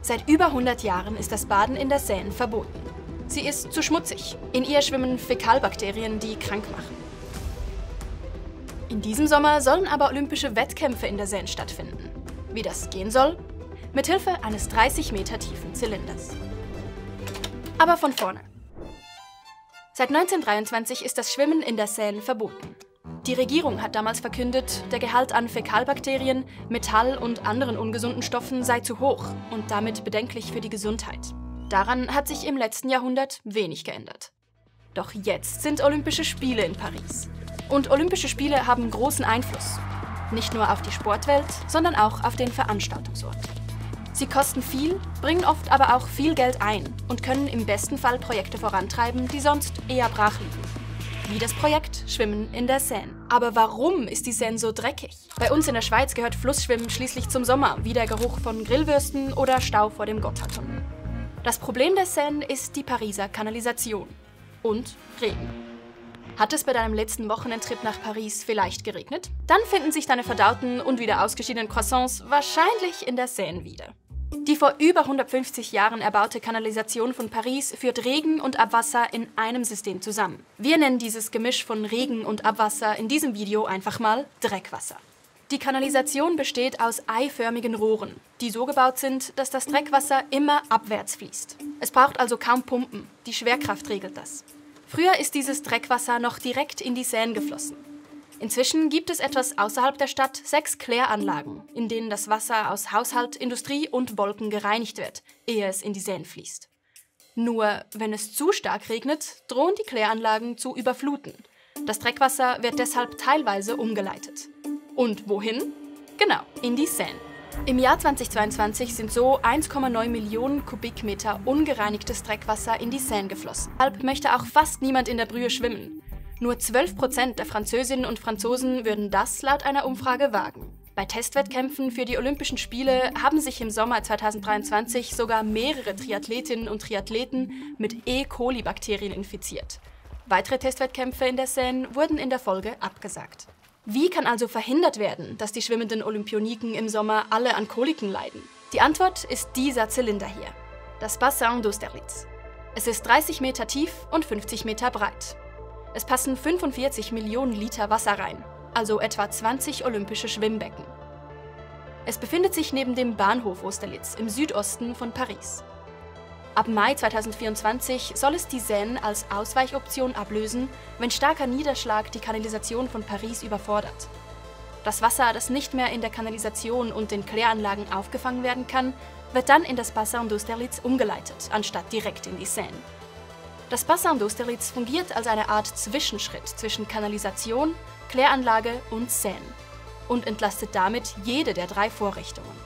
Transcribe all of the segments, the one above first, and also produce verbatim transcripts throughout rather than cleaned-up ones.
Seit über hundert Jahren ist das Baden in der Seine verboten. Sie ist zu schmutzig. In ihr schwimmen Fäkalbakterien, die krank machen. In diesem Sommer sollen aber olympische Wettkämpfe in der Seine stattfinden. Wie das gehen soll? Mithilfe eines dreißig Meter tiefen Zylinders. Aber von vorne. Seit neunzehnhundertdreiundzwanzig ist das Schwimmen in der Seine verboten. Die Regierung hat damals verkündet, der Gehalt an Fäkalbakterien, Metall und anderen ungesunden Stoffen sei zu hoch und damit bedenklich für die Gesundheit. Daran hat sich im letzten Jahrhundert wenig geändert. Doch jetzt sind Olympische Spiele in Paris. Und Olympische Spiele haben großen Einfluss. Nicht nur auf die Sportwelt, sondern auch auf den Veranstaltungsort. Sie kosten viel, bringen oft aber auch viel Geld ein und können im besten Fall Projekte vorantreiben, die sonst eher brach liegen. Wie das Projekt Schwimmen in der Seine. Aber warum ist die Seine so dreckig? Bei uns in der Schweiz gehört Flussschwimmen schließlich zum Sommer, wie der Geruch von Grillwürsten oder Stau vor dem Gotthardtunnel. Das Problem der Seine ist die Pariser Kanalisation und Regen. Hat es bei deinem letzten Wochenendtrip nach Paris vielleicht geregnet? Dann finden sich deine verdauten und wieder ausgeschiedenen Croissants wahrscheinlich in der Seine wieder. Die vor über hundertfünfzig Jahren erbaute Kanalisation von Paris führt Regen und Abwasser in einem System zusammen. Wir nennen dieses Gemisch von Regen und Abwasser in diesem Video einfach mal Dreckwasser. Die Kanalisation besteht aus eiförmigen Rohren, die so gebaut sind, dass das Dreckwasser immer abwärts fließt. Es braucht also kaum Pumpen, die Schwerkraft regelt das. Früher ist dieses Dreckwasser noch direkt in die Seine geflossen. Inzwischen gibt es etwas außerhalb der Stadt sechs Kläranlagen, in denen das Wasser aus Haushalt, Industrie und Wolken gereinigt wird, ehe es in die Seine fließt. Nur, wenn es zu stark regnet, drohen die Kläranlagen zu überfluten. Das Dreckwasser wird deshalb teilweise umgeleitet. Und wohin? Genau, in die Seine. Im Jahr zweitausendzweiundzwanzig sind so eins Komma neun Millionen Kubikmeter ungereinigtes Dreckwasser in die Seine geflossen. Deshalb möchte auch fast niemand in der Brühe schwimmen. Nur zwölf Prozent der Französinnen und Franzosen würden das laut einer Umfrage wagen. Bei Testwettkämpfen für die Olympischen Spiele haben sich im Sommer zweitausenddreiundzwanzig sogar mehrere Triathletinnen und Triathleten mit E. coli-Bakterien infiziert. Weitere Testwettkämpfe in der Seine wurden in der Folge abgesagt. Wie kann also verhindert werden, dass die schwimmenden Olympioniken im Sommer alle an Koliken leiden? Die Antwort ist dieser Zylinder hier, das Bassin d'Austerlitz. Es ist dreißig Meter tief und fünfzig Meter breit. Es passen fünfundvierzig Millionen Liter Wasser rein, also etwa zwanzig olympische Schwimmbecken. Es befindet sich neben dem Bahnhof Austerlitz im Südosten von Paris. Ab Mai zweitausendvierundzwanzig soll es die Seine als Ausweichoption ablösen, wenn starker Niederschlag die Kanalisation von Paris überfordert. Das Wasser, das nicht mehr in der Kanalisation und den Kläranlagen aufgefangen werden kann, wird dann in das Bassin d'Austerlitz umgeleitet, anstatt direkt in die Seine. Das Bassin d'Austerlitz fungiert als eine Art Zwischenschritt zwischen Kanalisation, Kläranlage und Seine und entlastet damit jede der drei Vorrichtungen.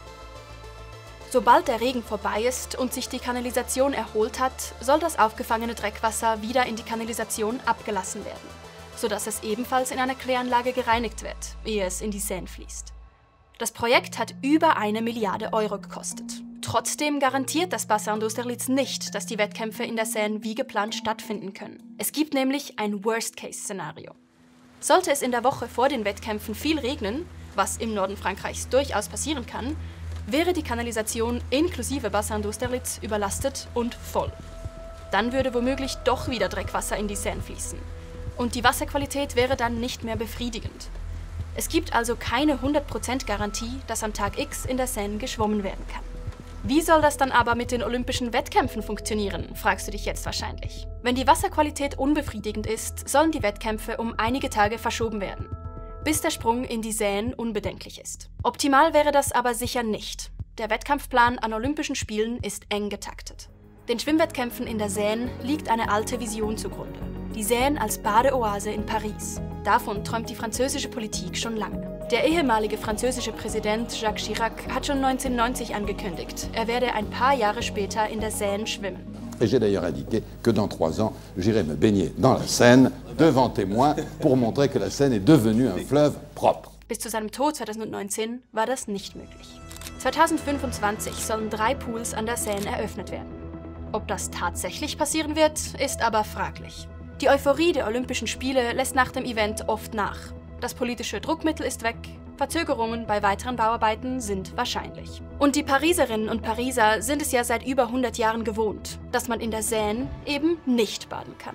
Sobald der Regen vorbei ist und sich die Kanalisation erholt hat, soll das aufgefangene Dreckwasser wieder in die Kanalisation abgelassen werden, sodass es ebenfalls in einer Kläranlage gereinigt wird, ehe es in die Seine fließt. Das Projekt hat über eine Milliarde Euro gekostet. Trotzdem garantiert das Bassin d'Austerlitz nicht, dass die Wettkämpfe in der Seine wie geplant stattfinden können. Es gibt nämlich ein Worst-Case-Szenario. Sollte es in der Woche vor den Wettkämpfen viel regnen, was im Norden Frankreichs durchaus passieren kann, wäre die Kanalisation inklusive Bassin d'Austerlitz überlastet und voll. Dann würde womöglich doch wieder Dreckwasser in die Seine fließen. Und die Wasserqualität wäre dann nicht mehr befriedigend. Es gibt also keine hundert Prozent Garantie, dass am Tag X in der Seine geschwommen werden kann. Wie soll das dann aber mit den olympischen Wettkämpfen funktionieren, fragst du dich jetzt wahrscheinlich. Wenn die Wasserqualität unbefriedigend ist, sollen die Wettkämpfe um einige Tage verschoben werden, bis der Sprung in die Seine unbedenklich ist. Optimal wäre das aber sicher nicht. Der Wettkampfplan an Olympischen Spielen ist eng getaktet. Den Schwimmwettkämpfen in der Seine liegt eine alte Vision zugrunde. Die Seine als Badeoase in Paris. Davon träumt die französische Politik schon lange. Der ehemalige französische Präsident Jacques Chirac hat schon neunzehnhundertneunzig angekündigt, er werde ein paar Jahre später in der Seine schwimmen. Et j'ai d'ailleurs indiqué que dans trois ans, j'irai me baigner dans la Seine, devant témoins, pour montrer que la Seine est devenue un fleuve propre. Bis zu seinem Tod zweitausendneunzehn war das nicht möglich. zweitausendfünfundzwanzig sollen drei Pools an der Seine eröffnet werden. Ob das tatsächlich passieren wird, ist aber fraglich. Die Euphorie der Olympischen Spiele lässt nach dem Event oft nach. Das politische Druckmittel ist weg, Verzögerungen bei weiteren Bauarbeiten sind wahrscheinlich. Und die Pariserinnen und Pariser sind es ja seit über hundert Jahren gewohnt, dass man in der Seine eben nicht baden kann.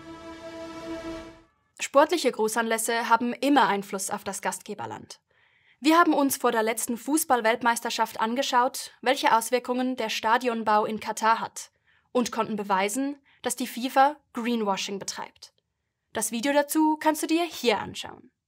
Sportliche Großanlässe haben immer Einfluss auf das Gastgeberland. Wir haben uns vor der letzten Fußball-Weltmeisterschaft angeschaut, welche Auswirkungen der Stadionbau in Katar hat und konnten beweisen, dass die FIFA Greenwashing betreibt. Das Video dazu kannst du dir hier anschauen.